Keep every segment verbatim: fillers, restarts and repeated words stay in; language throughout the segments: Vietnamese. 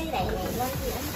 cái đèn này lên gì đó.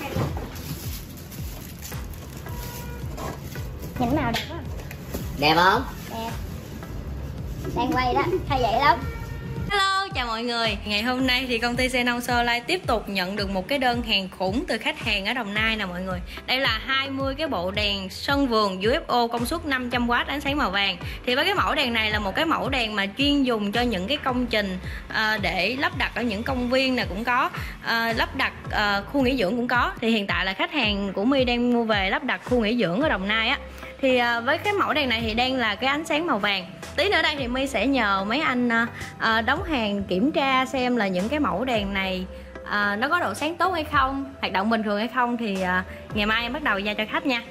Những nào đẹp không? Đẹp không? Đẹp. Đang quay đó, hay vậy lắm. Hello, chào mọi người. Ngày hôm nay thì công ty Xenon Solar tiếp tục nhận được một cái đơn hàng khủng từ khách hàng ở Đồng Nai nè mọi người. Đây là hai mươi cái bộ đèn sân vườn u ép o công suất năm trăm oát ánh sáng màu vàng. Thì với cái mẫu đèn này là một cái mẫu đèn mà chuyên dùng cho những cái công trình à, để lắp đặt ở những công viên này cũng có, à, lắp đặt à, khu nghỉ dưỡng cũng có. Thì hiện tại là khách hàng của My đang mua về lắp đặt khu nghỉ dưỡng ở Đồng Nai á. Thì à, với cái mẫu đèn này thì đang là cái ánh sáng màu vàng. Tí nữa đây thì My sẽ nhờ mấy anh à, đóng hàng kiểm tra xem là những cái mẫu đèn này à, nó có độ sáng tốt hay không, hoạt động bình thường hay không. Thì à, ngày mai em bắt đầu giao cho khách nha.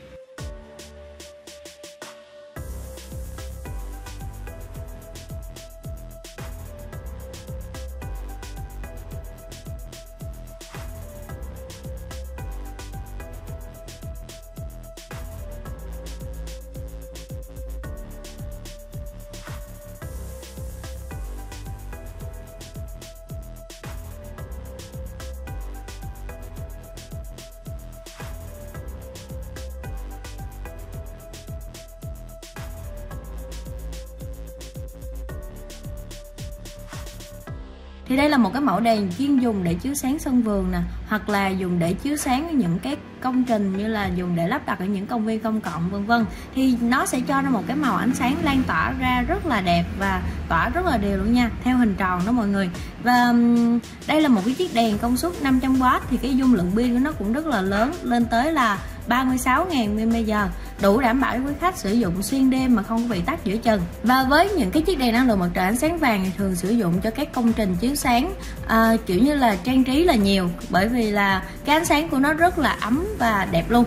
Thì đây là một cái mẫu đèn chuyên dùng để chiếu sáng sân vườn nè, hoặc là dùng để chiếu sáng những cái công trình như là dùng để lắp đặt ở những công viên công cộng vân vân. Thì nó sẽ cho ra một cái màu ánh sáng lan tỏa ra rất là đẹp và tỏa rất là đều luôn nha, theo hình tròn đó mọi người. Và đây là một cái chiếc đèn công suất năm trăm oát thì cái dung lượng pin của nó cũng rất là lớn, lên tới là ba mươi sáu nghìn mi li am pe giờ, đủ đảm bảo với khách sử dụng xuyên đêm mà không có bị tắt giữa chừng. Và với những cái chiếc đèn năng lượng mặt trời ánh sáng vàng thì thường sử dụng cho các công trình chiếu sáng à, kiểu như là trang trí là nhiều, bởi vì là cái ánh sáng của nó rất là ấm và đẹp luôn.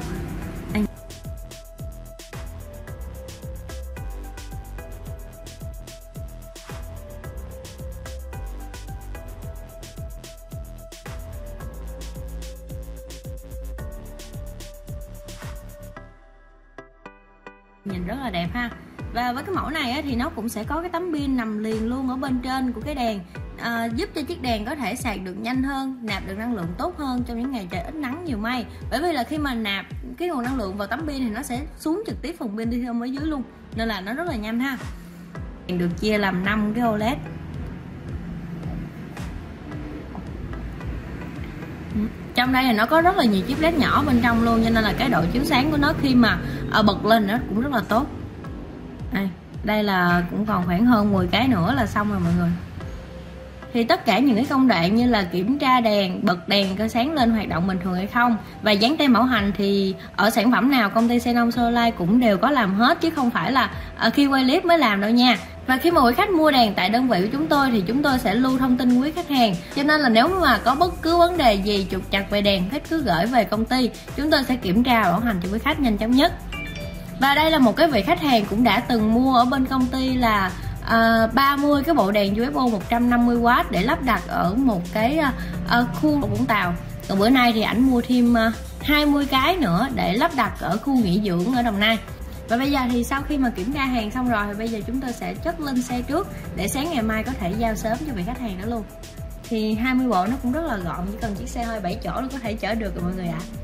Nhìn rất là đẹp ha. Và với cái mẫu này á, thì nó cũng sẽ có cái tấm pin nằm liền luôn ở bên trên của cái đèn, à, giúp cho chiếc đèn có thể sạc được nhanh hơn, nạp được năng lượng tốt hơn trong những ngày trời ít nắng nhiều mây. Bởi vì là khi mà nạp cái nguồn năng lượng vào tấm pin thì nó sẽ xuống trực tiếp phần pin đi ở dưới luôn, nên là nó rất là nhanh ha. Được chia làm năm cái ô led. Trong đây thì nó có rất là nhiều chip led nhỏ bên trong luôn, cho nên là cái độ chiếu sáng của nó khi mà à, bật lên nó cũng rất là tốt. Đây, đây là cũng còn khoảng hơn mười cái nữa là xong rồi mọi người. Thì tất cả những cái công đoạn như là kiểm tra đèn, bật đèn có sáng lên hoạt động bình thường hay không, và dán tem bảo hành thì ở sản phẩm nào công ty Xenon Solar cũng đều có làm hết, chứ không phải là à, khi quay clip mới làm đâu nha. Và khi mà quý khách mua đèn tại đơn vị của chúng tôi thì chúng tôi sẽ lưu thông tin quý khách hàng, cho nên là nếu mà có bất cứ vấn đề gì trục trặc về đèn, khách cứ gửi về công ty, chúng tôi sẽ kiểm tra và bảo hành cho quý khách nhanh chóng nhất. Và đây là một cái vị khách hàng cũng đã từng mua ở bên công ty là à, ba mươi cái bộ đèn u ép o một trăm năm mươi oát để lắp đặt ở một cái à, khu Vũng Tàu. Còn bữa nay thì ảnh mua thêm à, hai mươi cái nữa để lắp đặt ở khu nghỉ dưỡng ở Đồng Nai. Và bây giờ thì sau khi mà kiểm tra hàng xong rồi thì bây giờ chúng tôi sẽ chất lên xe trước để sáng ngày mai có thể giao sớm cho vị khách hàng đó luôn. Thì hai mươi bộ nó cũng rất là gọn, chỉ cần chiếc xe hơi bảy chỗ nó có thể chở được rồi mọi người ạ. À.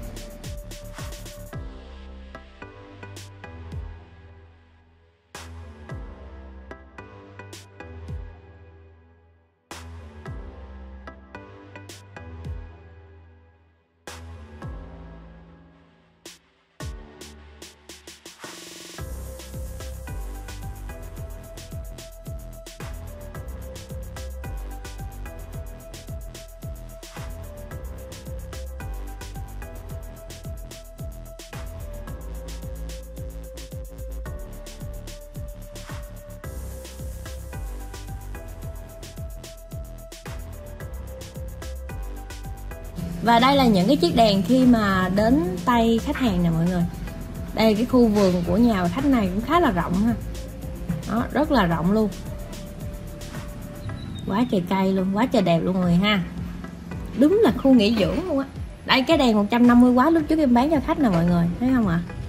Và đây là những cái chiếc đèn khi mà đến tay khách hàng nè mọi người. Đây cái khu vườn của nhà khách này cũng khá là rộng ha. Đó, rất là rộng luôn. Quá trời cây luôn, quá trời đẹp luôn mọi người ha. Đúng là khu nghỉ dưỡng luôn á. Đây cái đèn một trăm năm mươi oát lúc trước em bán cho khách nè mọi người, thấy không ạ? À?